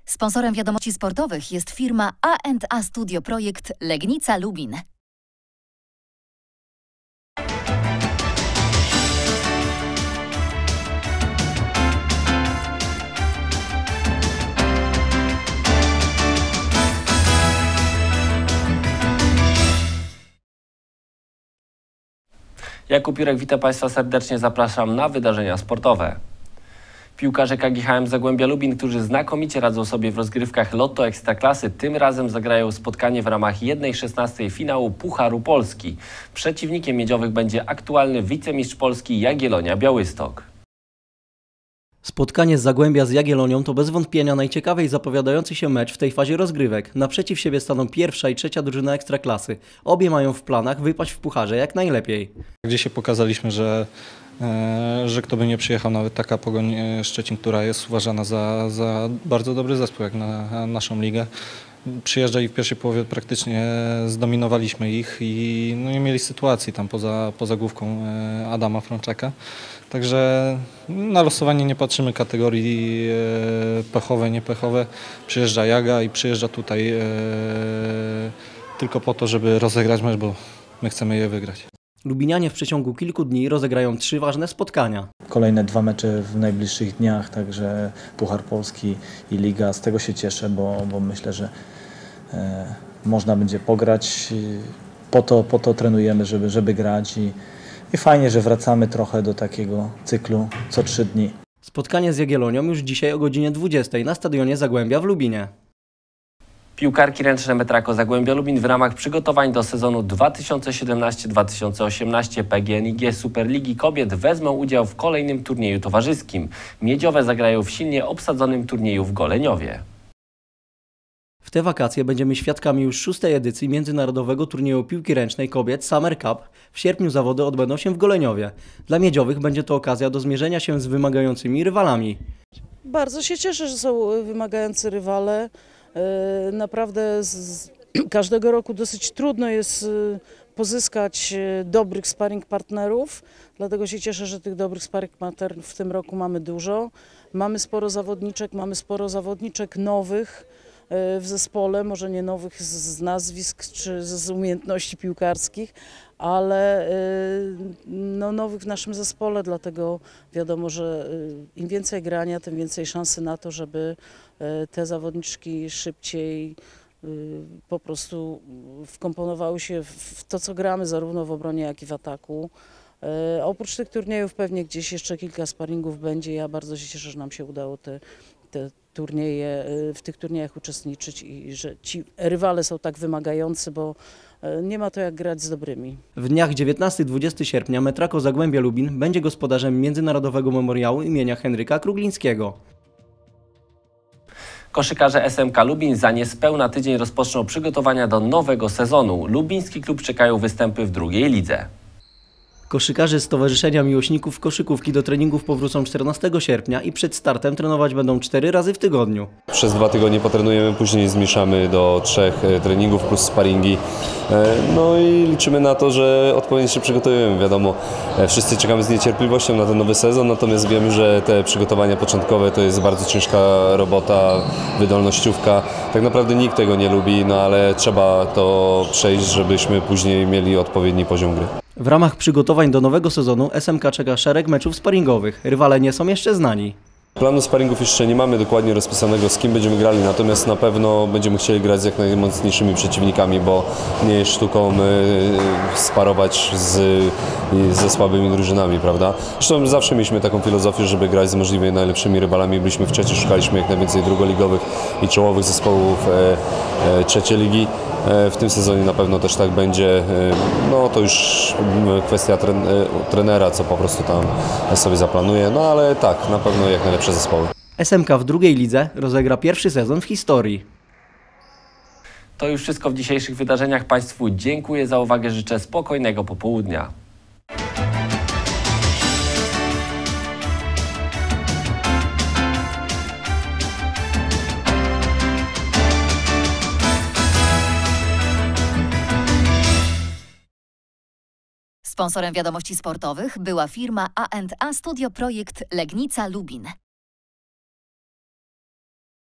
Sponsorem wiadomości sportowych jest firma A&A Studio Projekt Legnica Lubin. Jakub Jurek, witam Państwa serdecznie, zapraszam na wydarzenia sportowe. Piłkarze KGHM Zagłębia Lubin, którzy znakomicie radzą sobie w rozgrywkach Lotto Ekstraklasy, tym razem zagrają spotkanie w ramach 1/16 finału Pucharu Polski. Przeciwnikiem miedziowych będzie aktualny wicemistrz Polski Jagiellonia Białystok. Spotkanie z Zagłębia z Jagiellonią to bez wątpienia najciekawiej zapowiadający się mecz w tej fazie rozgrywek. Naprzeciw siebie staną pierwsza i trzecia drużyna Ekstraklasy. Obie mają w planach wypaść w pucharze jak najlepiej. Dzisiaj pokazaliśmy, że kto by nie przyjechał, nawet taka Pogoń Szczecin, która jest uważana za bardzo dobry zespół jak na naszą ligę. Przyjeżdżali w pierwszej połowie, praktycznie zdominowaliśmy ich i nie mieli sytuacji tam poza główką Adama Frączaka. Także na losowanie nie patrzymy kategorii pechowe, niepechowe. Przyjeżdża Jaga i przyjeżdża tutaj tylko po to, żeby rozegrać mecz, bo my chcemy je wygrać. Lubinianie w przeciągu kilku dni rozegrają 3 ważne spotkania. Kolejne 2 mecze w najbliższych dniach, także Puchar Polski i Liga. Z tego się cieszę, bo myślę, że można będzie pograć. Po to trenujemy, żeby grać i fajnie, że wracamy trochę do takiego cyklu co 3 dni. Spotkanie z Jagiellonią już dzisiaj o godzinie 20 na stadionie Zagłębia w Lubinie. Piłkarki ręczne Metrako Zagłębia Lubin w ramach przygotowań do sezonu 2017-2018 PGNiG Superligi Kobiet wezmą udział w kolejnym turnieju towarzyskim. Miedziowe zagrają w silnie obsadzonym turnieju w Goleniowie. W te wakacje będziemy świadkami już 6. edycji międzynarodowego turnieju piłki ręcznej kobiet Summer Cup. W sierpniu zawody odbędą się w Goleniowie. Dla miedziowych będzie to okazja do zmierzenia się z wymagającymi rywalami. Bardzo się cieszę, że są wymagający rywale. Naprawdę każdego roku dosyć trudno jest pozyskać dobrych sparring partnerów, dlatego się cieszę, że tych dobrych sparring partnerów w tym roku mamy dużo. Mamy sporo zawodniczek nowych w zespole, może nie nowych z nazwisk czy z umiejętności piłkarskich, ale nowych w naszym zespole, dlatego wiadomo, że im więcej grania, tym więcej szansy na to, żeby te zawodniczki szybciej po prostu wkomponowały się w to, co gramy, zarówno w obronie, jak i w ataku. Oprócz tych turniejów pewnie gdzieś jeszcze kilka sparingów będzie. Ja bardzo się cieszę, że nam się udało w tych turniejach uczestniczyć i że ci rywale są tak wymagający, bo nie ma to jak grać z dobrymi. W dniach 19-20 sierpnia Metrako Zagłębia Lubin będzie gospodarzem Międzynarodowego Memoriału imienia Henryka Kruglińskiego. Koszykarze SMK Lubin za niespełna tydzień rozpoczną przygotowania do nowego sezonu. Lubiński klub czekają występy w drugiej lidze. Koszykarze Stowarzyszenia Miłośników Koszykówki do treningów powrócą 14 sierpnia i przed startem trenować będą 4 razy w tygodniu. Przez 2 tygodnie potrenujemy, później zmniejszamy do 3 treningów plus sparingi. No i liczymy na to, że odpowiednio się przygotujemy. Wiadomo, wszyscy czekamy z niecierpliwością na ten nowy sezon, natomiast wiemy, że te przygotowania początkowe to jest bardzo ciężka robota, wydolnościówka. Tak naprawdę nikt tego nie lubi, no ale trzeba to przejść, żebyśmy później mieli odpowiedni poziom gry. W ramach przygotowań do nowego sezonu SMK czeka szereg meczów sparingowych. Rywale nie są jeszcze znani. Planu sparingów jeszcze nie mamy dokładnie rozpisanego, z kim będziemy grali, natomiast na pewno będziemy chcieli grać z jak najmocniejszymi przeciwnikami, bo nie jest sztuką sparować ze słabymi drużynami, prawda? Zresztą zawsze mieliśmy taką filozofię, żeby grać z możliwie najlepszymi rywalami. Byliśmy wcześniej, szukaliśmy jak najwięcej drugoligowych i czołowych zespołów trzeciej ligi. W tym sezonie na pewno też tak będzie. No to już kwestia trenera, co po prostu tam sobie zaplanuje, no ale tak, na pewno jak najlepsze zespoły. SMK w drugiej lidze rozegra pierwszy sezon w historii. To już wszystko w dzisiejszych wydarzeniach. Państwu dziękuję za uwagę, życzę spokojnego popołudnia. Sponsorem wiadomości sportowych była firma A&A Studio Projekt Legnica Lubin.